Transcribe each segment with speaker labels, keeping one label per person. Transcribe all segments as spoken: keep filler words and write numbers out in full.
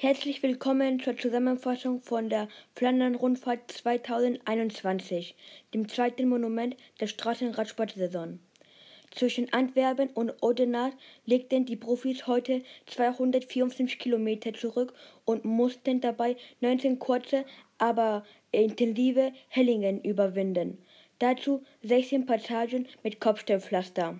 Speaker 1: Herzlich willkommen zur Zusammenfassung von der Flandern-Rundfahrt zweitausendeinundzwanzig, dem zweiten Monument der Straßenradsport-Saison. Zwischen Antwerpen und Oudenaarde legten die Profis heute zweihundertvierundfünfzig Kilometer zurück und mussten dabei neunzehn kurze, aber intensive Hellingen überwinden. Dazu sechzehn Passagen mit Kopfsteinpflaster.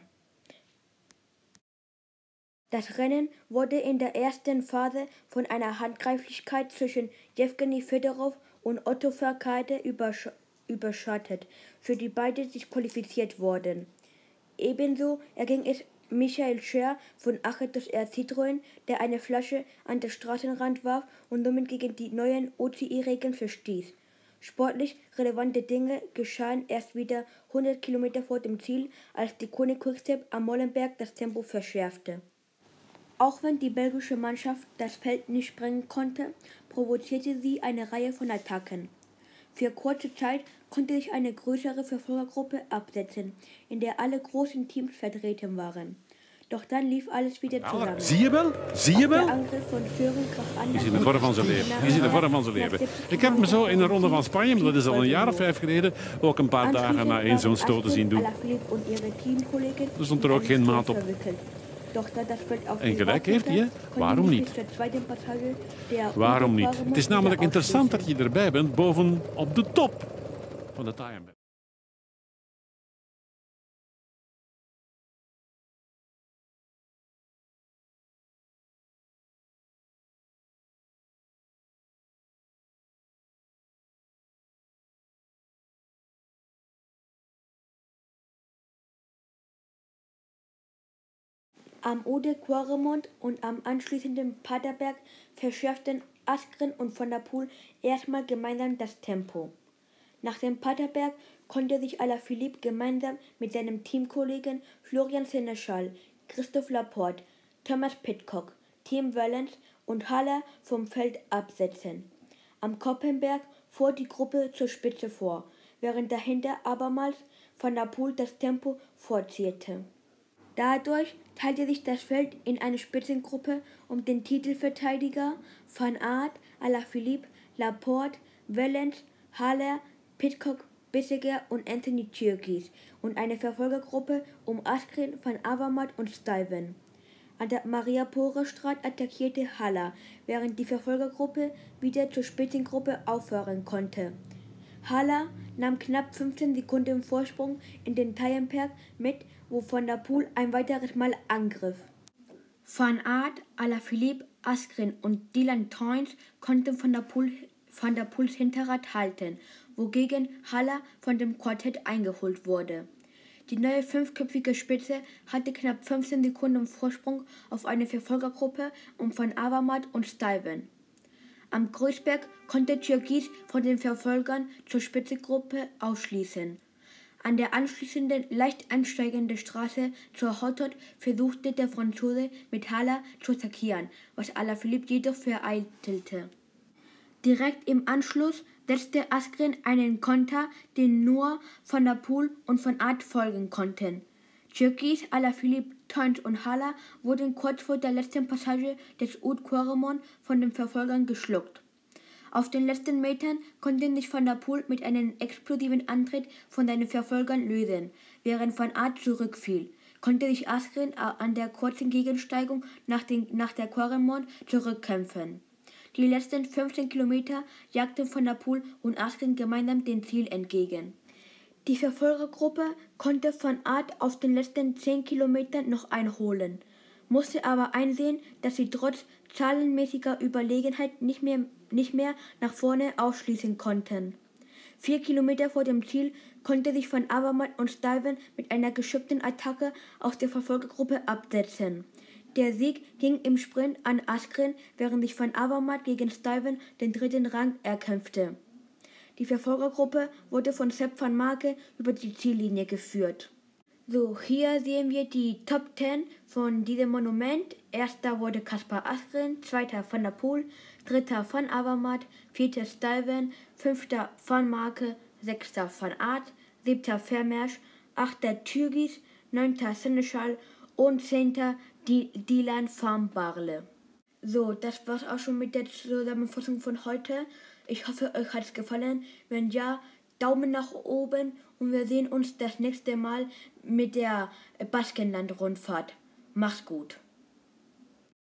Speaker 1: Das Rennen wurde in der ersten Phase von einer Handgreiflichkeit zwischen Jewgeni Fedorow und Otto Verkade übersch überschattet, für die beide disqualifiziert wurden. Ebenso erging es Michael Scher von Achetos R Citroën, der eine Flasche an den Straßenrand warf und somit gegen die neuen O C I-Regeln verstieß. Sportlich relevante Dinge geschahen erst wieder hundert Kilometer vor dem Ziel, als die Kone Quickstep am Molenberg das Tempo verschärfte. Auch wenn die belgische Mannschaft das Feld nicht sprengen konnte, provozierte sie eine Reihe von Attacken. Für kurze Zeit konnte sich eine größere Verfolgergruppe absetzen, in der alle großen Teams vertreten waren. Doch dann lief alles wieder zusammen.
Speaker 2: Zie je wel? Zie je wel?
Speaker 1: Je
Speaker 2: ziet de vorm van zijn leven. Je ziet de vorm van zijn leven. Ik heb hem zo in de Ronde van Spanje, maar dat is al een jaar of vijf geleden, ook een paar dagen na één zo'n stoot te zien doen. Er stond er ook geen maat op. En gelijk heeft hij, hè? Waarom niet? Waarom niet? Het is namelijk interessant dat je erbij bent, boven op de top van de Taaienberg.
Speaker 1: Am Oude-Quaremont und am anschließenden Paterberg verschärften Askren und Van der Poel erstmal gemeinsam das Tempo. Nach dem Paterberg konnte sich Alaphilippe gemeinsam mit seinem Teamkollegen Florian Sénéchal, Christophe Laporte, Thomas Pidcock, Tim Wellens und Haller vom Feld absetzen. Am Koppenberg fuhr die Gruppe zur Spitze vor, während dahinter abermals Van der Poel das Tempo fortsetzte. Dadurch teilte sich das Feld in eine Spitzengruppe um den Titelverteidiger Van Aert, Alaphilippe, Laporte, Wellens, Haller, Pidcock, Bissegger und Anthony Tjurkis und eine Verfolgergruppe um Askren, Van Avermaet und Stuyven. An der Mariapoorstraat attackierte Haller, während die Verfolgergruppe wieder zur Spitzengruppe aufhören konnte. Haller nahm knapp fünfzehn Sekunden Vorsprung in den Taaienberg mit, wo Van der Poel ein weiteres Mal angriff. Van Aert, Alaphilippe, Askren und Dylan Teuns konnten Van der Poel, Van der Poels Hinterrad halten, wogegen Haller von dem Quartett eingeholt wurde. Die neue fünfköpfige Spitze hatte knapp fünfzehn Sekunden Vorsprung auf eine Verfolgergruppe um Van Avermaet und Stuyven. Am Kreuzberg konnte Tjurkis von den Verfolgern zur Spitzengruppe ausschließen. An der anschließenden, leicht ansteigenden Straße zur Hautot versuchte der Franzose mit Haller zu attackieren, was Alaphilippe jedoch vereitelte. Direkt im Anschluss setzte Askren einen Konter, den nur Van der Poel und Van Aert folgen konnten. Tjurkis, Alaphilippe, Teuns und Haller wurden kurz vor der letzten Passage des Oude-Quaremont von den Verfolgern geschluckt. Auf den letzten Metern konnte sich Van der Poel mit einem explosiven Antritt von seinen Verfolgern lösen, während Van Aert zurückfiel, konnte sich Askren an der kurzen Gegensteigung nach, den, nach der Quaremont zurückkämpfen. Die letzten fünfzehn Kilometer jagten Van der Poel und Askren gemeinsam dem Ziel entgegen. Die Verfolgergruppe konnte Van Aert auf den letzten zehn Kilometern noch einholen, musste aber einsehen, dass sie trotz zahlenmäßiger Überlegenheit nicht mehr, nicht mehr nach vorne ausschließen konnten. Vier Kilometer vor dem Ziel konnte sich Van Avermaet und Stuyven mit einer geschickten Attacke aus der Verfolgergruppe absetzen. Der Sieg ging im Sprint an Askren, während sich Van Avermaet gegen Stuyven den dritten Rang erkämpfte. Die Verfolgergruppe wurde von Sepp van Marke über die Ziellinie geführt. So, hier sehen wir die Top zehn von diesem Monument. Erster wurde Kaspar Askren, zweiter Van der Poel, dritter Van Avermaet, vierter Stuyven, fünfter Van Marke, sechster Van Aert, siebter Vermeersch, achter Tjurkis, neunter Sénéchal und zehnter Dylan van Baarle. So, das war's auch schon mit der Zusammenfassung von heute. Ich hoffe, euch hat es gefallen. Wenn ja, Daumen nach oben und wir sehen uns das nächste Mal mit der Baskenland-Rundfahrt. Macht's gut.